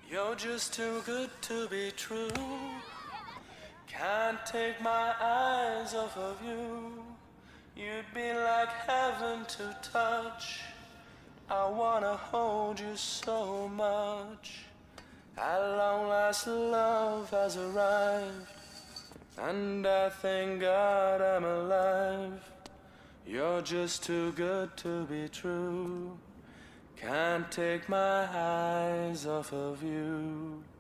You're just too good to be true. Can't take my eyes off of you. You'd be like heaven to touch. I wanna hold you so much. At long last love has arrived, and I thank God I'm alive. You're just too good to be true. Can't take my eyes off of you.